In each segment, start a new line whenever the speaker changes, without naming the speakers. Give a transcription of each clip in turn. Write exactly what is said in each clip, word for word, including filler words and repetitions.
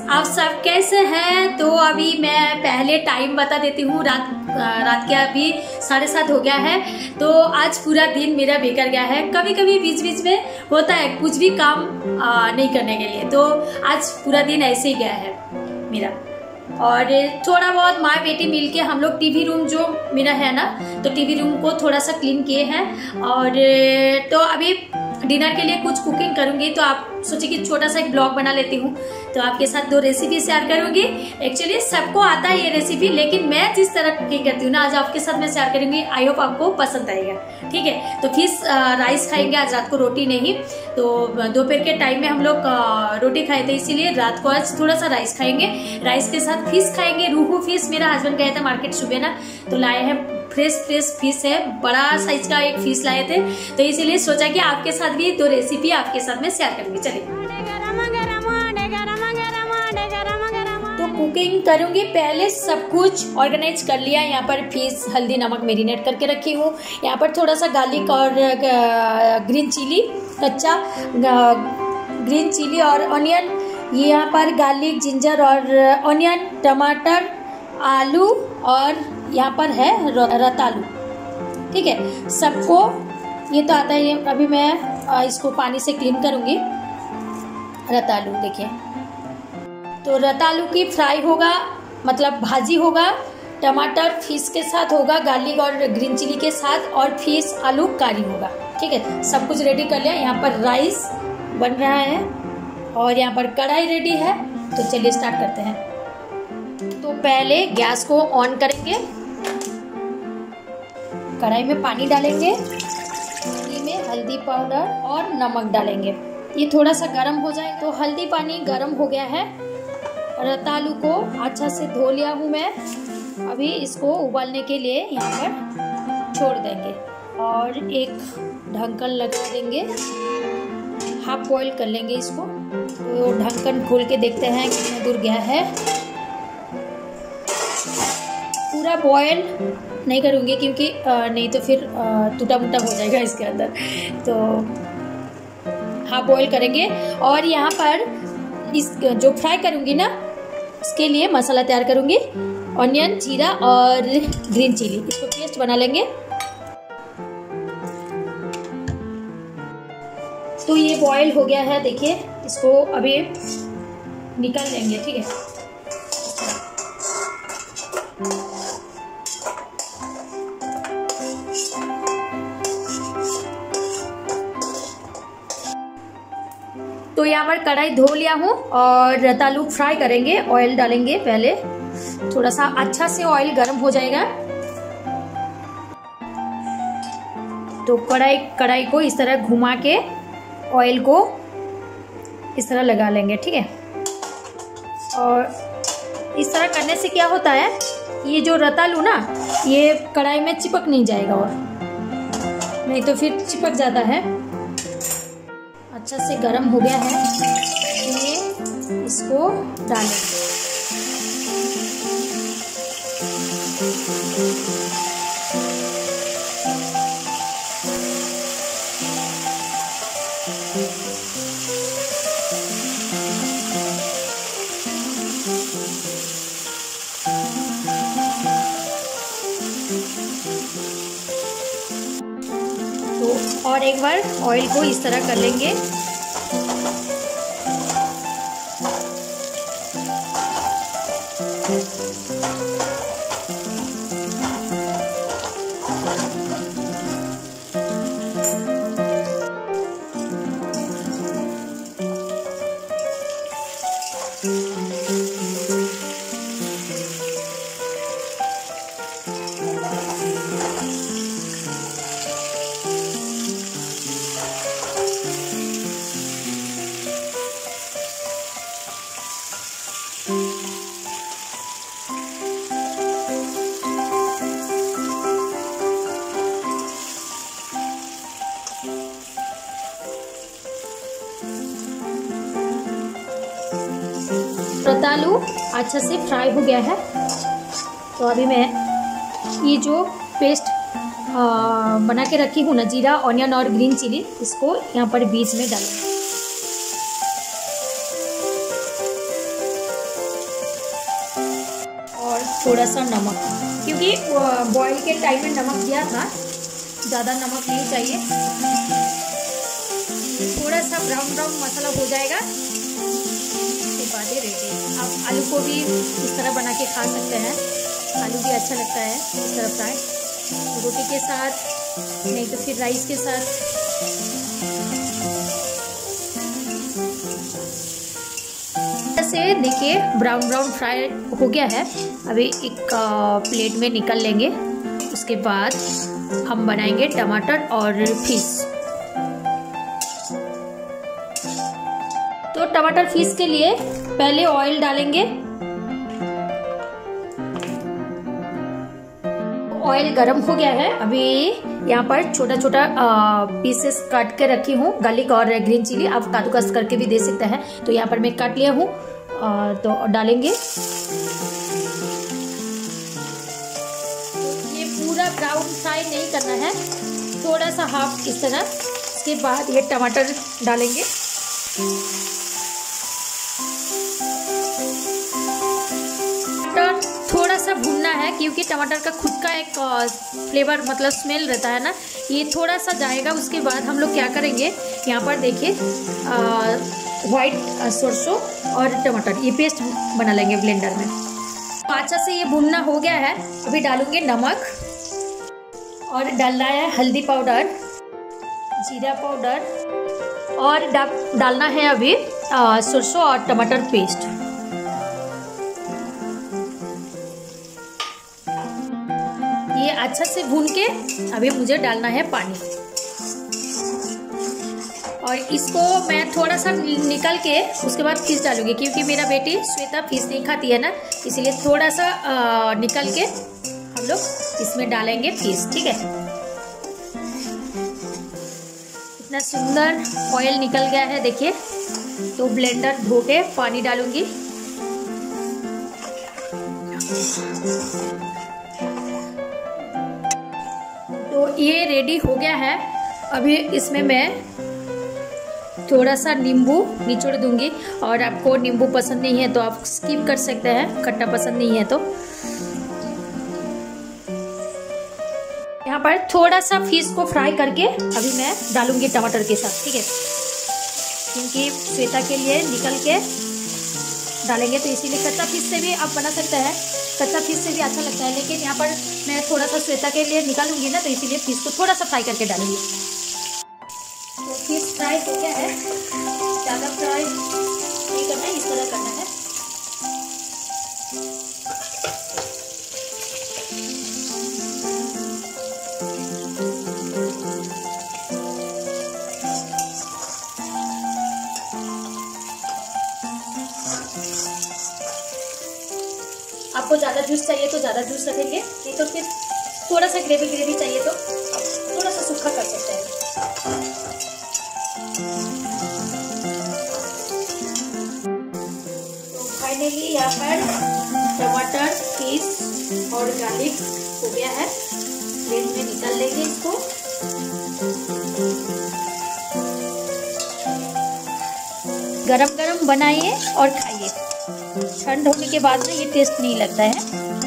आप सब कैसे हैं। तो अभी मैं पहले टाइम बता देती हूँ। रात रात के अभी साढ़े सात हो गया है। तो आज पूरा दिन मेरा बेकार गया है। कभी कभी बीच बीच में होता है कुछ भी काम आ, नहीं करने के लिए। तो आज पूरा दिन ऐसे ही गया है मेरा। और थोड़ा बहुत माँ बेटी मिलके हम लोग टीवी रूम जो मेरा है ना, तो टीवी रूम को थोड़ा सा क्लीन किए हैं। और तो अभी डिनर के लिए कुछ कुकिंग करूंगी। तो आप सोचे कि छोटा सा एक ब्लॉग बना लेती हूँ, तो आपके साथ दो रेसिपी शेयर करूंगी। एक्चुअली सबको आता है ये रेसिपी, लेकिन मैं जिस तरह कुकिंग करती हूँ ना, आज आपके साथ मैं शेयर करूंगी। आई होप आपको पसंद आएगा। ठीक है, तो फिश राइस खाएंगे आज रात को, रोटी नहीं। तो दोपहर के टाइम में हम लोग रोटी खाए थे, इसीलिए रात को आज थोड़ा सा राइस खाएंगे। राइस के साथ फिश खाएंगे। रूहू फिश मेरा हस्बैंड गए थे मार्केट सुबह ना, तो लाए हैं फ्रेश फ्रेश फिश है। बड़ा साइज का एक फिश लाए थे, तो इसीलिए सोचा कि आपके साथ भी दो रेसिपी आपके साथ में शेयर करूंगी। चलिए, तो कुकिंग करूंगी। पहले सब कुछ ऑर्गेनाइज कर लिया। यहाँ पर फिश हल्दी नमक मेरिनेट करके रखी हूँ। यहाँ पर थोड़ा सा गार्लिक और ग्रीन चिली, कच्चा ग्रीन चिली और ऑनियन। यहाँ पर गार्लिक, जिंजर और ऑनियन, टमाटर, आलू और यहाँ पर है रतालू। ठीक है, सबको ये तो आता है। ये अभी मैं इसको पानी से क्लीन करूंगी। रतालू देखिए, तो रतालू की फ्राई होगा, मतलब भाजी होगा। टमाटर फिश के साथ होगा, गार्लिक और ग्रीन चिली के साथ, और फिश आलू कारी होगा। ठीक है, सब कुछ रेडी कर लिया। यहाँ पर राइस बन रहा है और यहाँ पर कढ़ाई रेडी है। तो चलिए स्टार्ट करते हैं। तो पहले गैस को ऑन करेंगे। कढ़ाई में पानी डालेंगे। पानी में हल्दी पाउडर और नमक डालेंगे। ये थोड़ा सा गर्म हो जाए। तो हल्दी पानी गर्म हो गया है। रतालू को अच्छा से धो लिया हूँ मैं। अभी इसको उबालने के लिए यहाँ पर छोड़ देंगे और एक ढक्कन लगा देंगे। हाफ बॉईल कर लेंगे इसको। तो ढक्कन खोल के देखते हैं कितना दूर गया है। पूरा बॉयल नहीं करूँगी क्योंकि नहीं तो फिर टूटा मुटा हो जाएगा इसके अंदर। तो हाफ बॉयल करेंगे। और यहाँ पर इस जो फ्राई करूँगी ना, इसके लिए मसाला तैयार करूँगी। ऑनियन, जीरा और ग्रीन चिली, इसको पेस्ट बना लेंगे। तो ये बॉयल हो गया है, देखिए। इसको अभी निकाल लेंगे। ठीक है, तो यहाँ पर कढ़ाई धो लिया हूँ और रतालू फ्राई करेंगे। ऑयल डालेंगे पहले, थोड़ा सा अच्छा से ऑयल गर्म हो जाएगा। तो कढ़ाई कढ़ाई को इस तरह घुमा के ऑयल को इस तरह लगा लेंगे। ठीक है, और इस तरह करने से क्या होता है, ये जो रतालू ना, ये कढ़ाई में चिपक नहीं जाएगा, और नहीं तो फिर चिपक जाता है। अच्छा से गर्म हो गया है, ये इसको डालेंगे। तो और एक बार ऑयल को इस तरह कर लेंगे। रतालू अच्छा से फ्राई हो गया है। तो अभी मैं ये जो पेस्ट बना के रखी हूँ ना, जीरा, ऑनियन और ग्रीन चिली, इसको यहाँ पर बीच में डालूंगी। थोड़ा सा नमक, क्योंकि बॉईल के टाइम में नमक दिया था, ज़्यादा नमक नहीं चाहिए। थोड़ा सा ब्राउन ब्राउन मसाला हो जाएगा, उसके बाद ही रेडी। आप आलू को भी इस तरह बना के खा सकते हैं, आलू भी अच्छा लगता है इस तरह फ्राई, रोटी के साथ नहीं तो फिर राइस के साथ। से देखिए ब्राउन ब्राउन फ्राई हो गया है। अभी एक प्लेट में निकल लेंगे, उसके बाद हम बनाएंगे टमाटर और फिश। तो टमाटर फिश के लिए पहले ऑयल डालेंगे। ऑयल गरम हो गया है। अभी यहाँ पर छोटा छोटा पीसेस काट के रखी हूँ, गार्लिक और ग्रीन चिली, आप कादूकस करके भी दे सकते हैं। तो यहाँ पर मैं काट लिया हूँ, तो डालेंगे। ये पूरा ब्राउन फ्राई नहीं करना है, थोड़ा सा हाफ इस तरह। इसके बाद ये टमाटर डालेंगे। टमाटर थोड़ा सा भूनना है, क्योंकि टमाटर का खुद का एक फ्लेवर मतलब स्मेल रहता है ना, ये थोड़ा सा जाएगा। उसके बाद हम लोग क्या करेंगे, यहाँ पर देखिए व्हाइट सरसों और टमाटर ये पेस्ट बना लेंगे ब्लेंडर में। अच्छा से ये भुनना हो गया है। अभी डालूंगे नमक और डालना है हल्दी पाउडर, जीरा पाउडर, और डालना है अभी सरसों और टमाटर पेस्ट। ये अच्छा से भून के अभी मुझे डालना है पानी, और इसको मैं थोड़ा सा निकल के उसके बाद फिश डालूंगी, क्योंकि मेरा बेटी श्वेता फिश नहीं खाती है ना, इसलिए थोड़ा सा आ, निकल के हम लोग इसमें डालेंगे फिश। ठीक है, इतना सुंदर ऑयल निकल गया है देखिए। तो ब्लेंडर धो के पानी डालूंगी। तो ये रेडी हो गया है। अभी इसमें मैं थोड़ा सा नींबू निचोड़ दूंगी, और आपको नींबू पसंद नहीं है तो आप स्किप कर सकते हैं, खट्टा पसंद नहीं है तो। यहाँ पर थोड़ा सा फिश को फ्राई करके अभी मैं डालूंगी टमाटर के साथ। ठीक है, क्योंकि श्वेता के लिए निकल के डालेंगे, तो इसीलिए कच्चा फिश से भी आप बना सकते हैं, कच्चा फिश से भी अच्छा लगता है। लेकिन यहाँ पर मैं थोड़ा सा श्वेता के लिए निकालूंगी ना, तो इसीलिए फिश को थोड़ा सा फ्राई करके डालूंगी। तो फिश फ्राई हो गया है, ज़्यादा फ्राई नहीं करना है, इस तरह करना है। आपको ज़्यादा जूस चाहिए तो ज़्यादा जूस रखेंगे, नहीं तो फिर थोड़ा सा ग्रेवी ग्रेवी चाहिए तो थोड़ा सा सूखा कर सकते हैं। तो फाइनली यहाँ पर टमाटर, फिश और गार्लिक हो गया है। प्लेट में निकाल लेंगे इसको। गरम गरम बनाइए और खाइए, ठंड होने के बाद ना ये टेस्ट नहीं लगता है।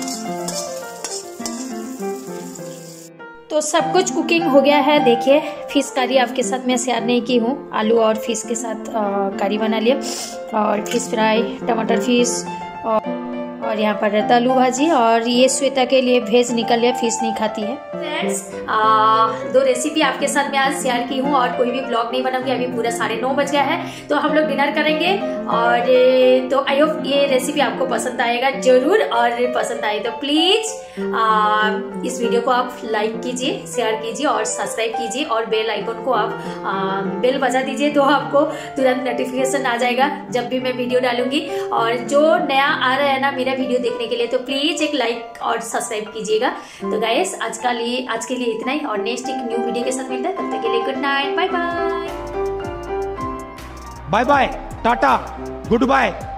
तो सब कुछ कुकिंग हो गया है। देखिए फिश करी आपके साथ मैं शेयर नहीं की हूँ, आलू और फिश के साथ करी बना लिया, और फिश फ्राई, टमाटर फिश, और, और यहाँ पर रहता आलू भाजी, और ये श्वेता के लिए भेज निकल लिया, फिश नहीं खाती है। फ्रेंड्स, दो रेसिपी आपके साथ मैं आज शेयर की हूँ, और कोई भी ब्लॉग नहीं बनाऊंगी। अभी पूरा साढ़े नौ बज गया है, तो हम लोग डिनर करेंगे। और तो आई होप ये रेसिपी आपको पसंद आएगा जरूर, और पसंद आए तो प्लीज इस वीडियो को आप लाइक कीजिए, शेयर कीजिए और सब्सक्राइब कीजिए, और बेल आइकन को आप आ, बेल बजा दीजिए, तो आपको तुरंत नोटिफिकेशन आ जाएगा जब भी मैं वीडियो डालूंगी। और जो नया आ रहा है ना मेरा वीडियो देखने के लिए, तो प्लीज एक लाइक और सब्सक्राइब कीजिएगा। तो गाइस आज का लिए आज के लिए इतना ही, और नेक्स्ट एक न्यू वीडियो के साथ मिलता है। तब तक के लिए good night, bye bye,
bye bye, tata, good bye.